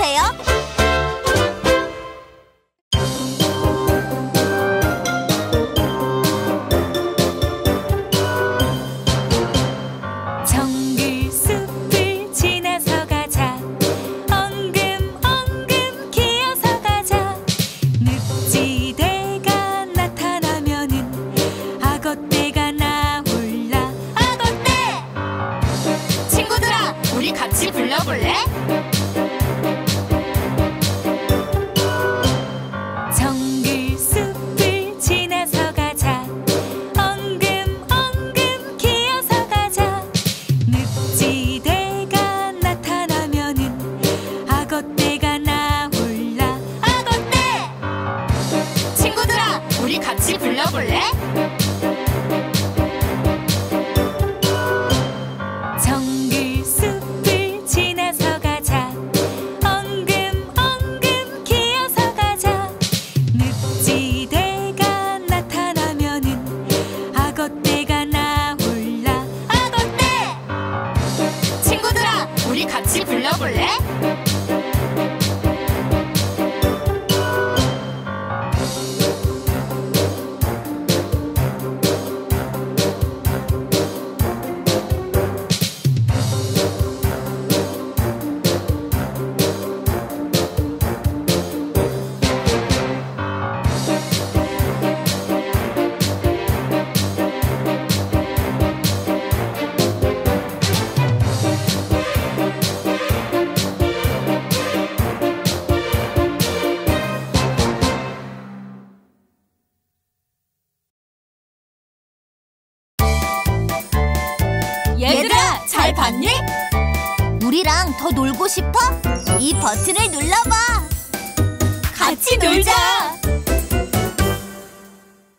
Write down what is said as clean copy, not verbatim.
보내주세요. 불러볼래? 정글 숲을 지나서 가자. 엉금 엉금 기어서 가자. 늪지대가 나타나면은 악어떼가 나올라. 악어떼! 친구들아, 우리 같이 불러볼래? 우리 같이 불러볼래? 얘들아, 잘 봤니? 우리랑 더 놀고 싶어? 이 버튼을 눌러봐. 같이 놀자.